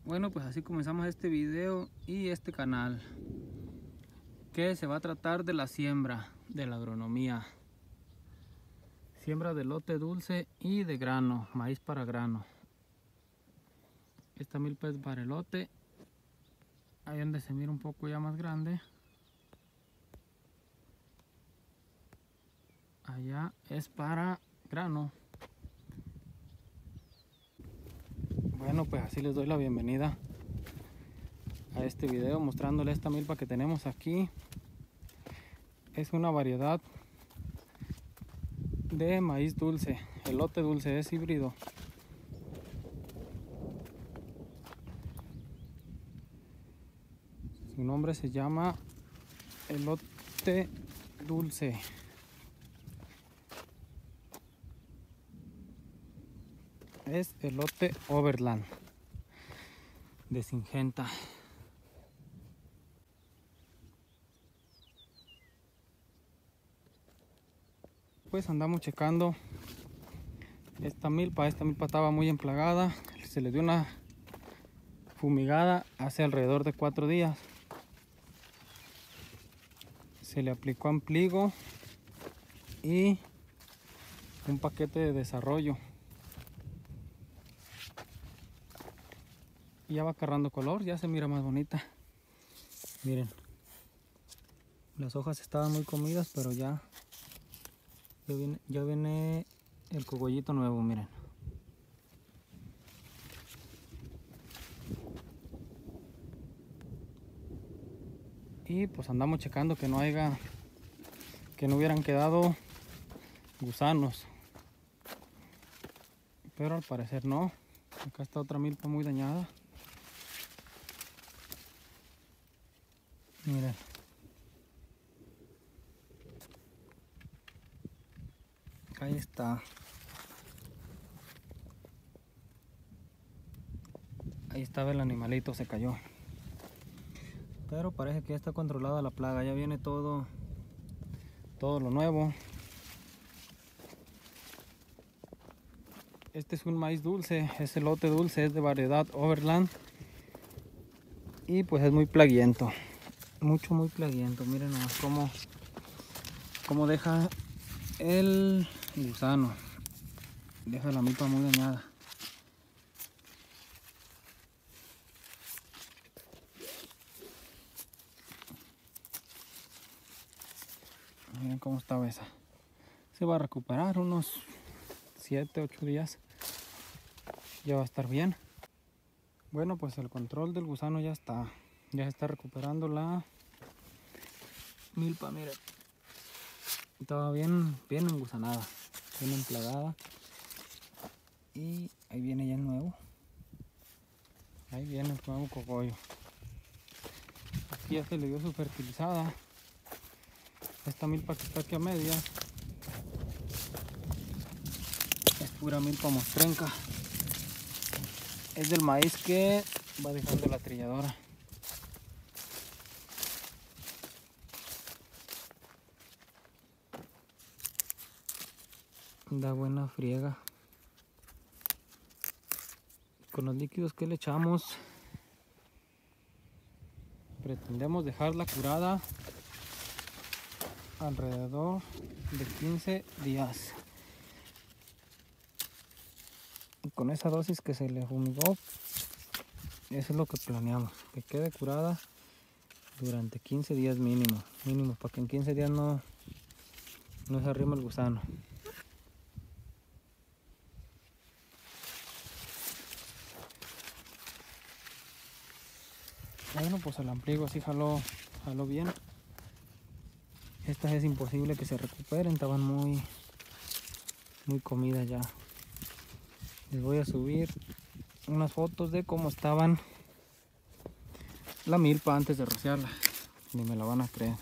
Bueno, pues así comenzamos este video y este canal, que se va a tratar de la siembra, de la agronomía. Siembra de elote dulce y de grano, maíz para grano. Esta milpa es para elote, ahí donde se mira un poco ya más grande. Allá es para grano. Bueno, pues así les doy la bienvenida a este video mostrándoles esta milpa que tenemos aquí. Es una variedad de maíz dulce, elote dulce, es híbrido. Su nombre se llama elote dulce. Es elote Overland de Syngenta. Pues andamos checando esta milpa estaba muy emplagada. Se le dio una fumigada hace alrededor de 4 días. Se le aplicó ampligo y un paquete de desarrollo. Ya va agarrando color, ya se mira más bonita. Miren, las hojas estaban muy comidas, pero ya viene el cogollito nuevo, miren. Y pues andamos checando que no hubieran quedado gusanos, pero al parecer no. Acá está otra milpa muy dañada. Miren, ahí está. Ahí estaba el animalito, se cayó. Pero parece que ya está controlada la plaga, ya viene todo lo nuevo. Este es un maíz dulce, es elote dulce, es de variedad Overland. Y pues es muy plaguiento, muy plaguiento. Miren nomás cómo deja el gusano, deja la milpa muy dañada. Miren cómo estaba esa. Se va a recuperar unos 7, 8 días. Ya va a estar bien. Bueno, pues el control del gusano ya está. Ya se está recuperando la milpa, miren. Estaba bien engusanada, bien emplagada. Y ahí viene ya el nuevo. Ahí viene el nuevo cogollo. Aquí ya se le dio su fertilizada. Esta milpa que está aquí a medias es pura milpa mostrenca. Es del maíz que va dejando la trilladora. Da buena friega. Con los líquidos que le echamos pretendemos dejarla curada alrededor de 15 días. Y con esa dosis que se le fumigó, eso es lo que planeamos, que quede curada durante 15 días mínimo, para que en 15 días no se arrime el gusano. Bueno, pues el ampligo sí jaló bien. Estas es imposible que se recuperen, estaban muy comidas ya. Les voy a subir unas fotos de cómo estaban la milpa antes de rociarla. Ni me la van a creer.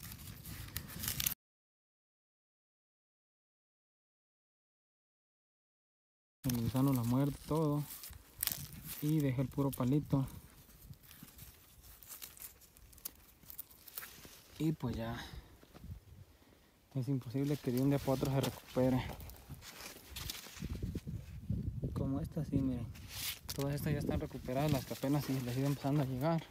El gusano la muerde todo y deja el puro palito. Y pues ya es imposible que de un día para otro se recupere. Como esta, sí, miren. Todas estas ya están recuperadas, las que apenas sí les iban empezando a llegar.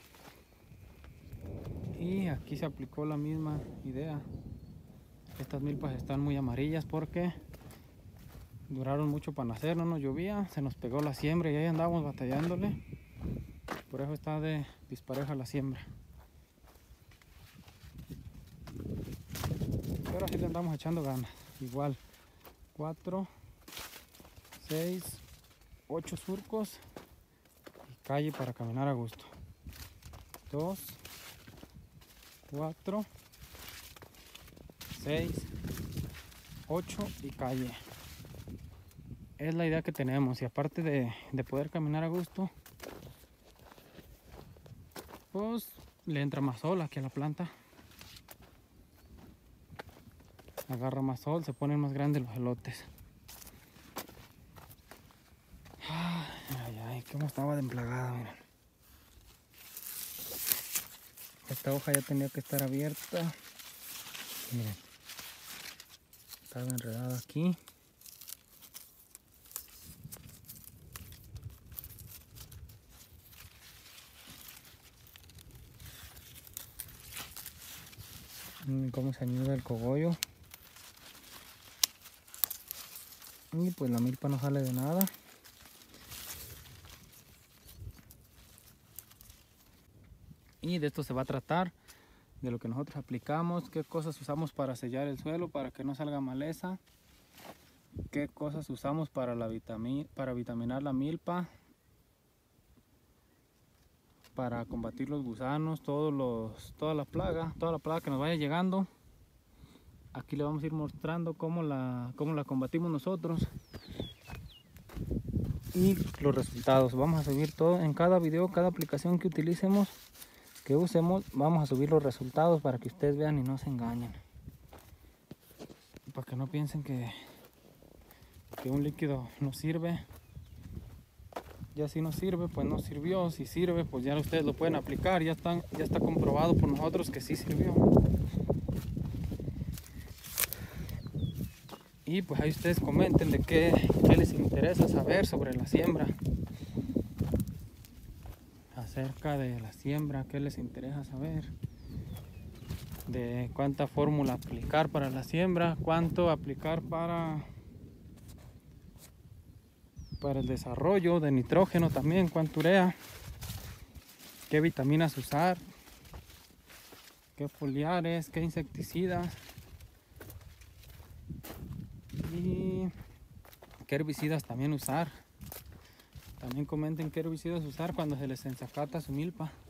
Y aquí se aplicó la misma idea. Estas milpas están muy amarillas porque duraron mucho para nacer, no nos llovía, se nos pegó la siembra y ahí andábamos batallándole. Por eso está de dispareja la siembra. Pero así le andamos echando ganas. Igual 4, 6, 8 surcos y calle para caminar a gusto. 2, 4, 6, 8 y calle. Es la idea que tenemos, y aparte de poder caminar a gusto, pues le entra más sol aquí a la planta. Agarra más sol, se ponen más grandes los elotes. Ay, ay, cómo estaba de emplagada, miren. Esta hoja ya tenía que estar abierta. Miren, estaba enredada aquí. Miren cómo se añuda el cogollo. Y pues la milpa no sale de nada. Y de esto se va a tratar, de lo que nosotros aplicamos, qué cosas usamos para sellar el suelo para que no salga maleza, qué cosas usamos para vitaminar la milpa, para combatir los gusanos, toda la plaga que nos vaya llegando. Aquí le vamos a ir mostrando cómo la combatimos nosotros y los resultados. Vamos a subir todo en cada video, cada aplicación que utilicemos, que usemos, vamos a subir los resultados para que ustedes vean y no se engañen, para que no piensen que un líquido no sirve. Ya si no sirve, pues no sirvió. Si sirve, pues ya ustedes lo pueden aplicar. Ya está comprobado por nosotros que sí sirvió. Y pues ahí ustedes comenten de qué les interesa saber sobre la siembra. Acerca de la siembra, qué les interesa saber. De cuánta fórmula aplicar para la siembra, cuánto aplicar para el desarrollo de nitrógeno también, cuánto urea, qué vitaminas usar, qué foliares, qué insecticidas y qué herbicidas también usar. También comenten qué herbicidas usar cuando se les ensacata su milpa.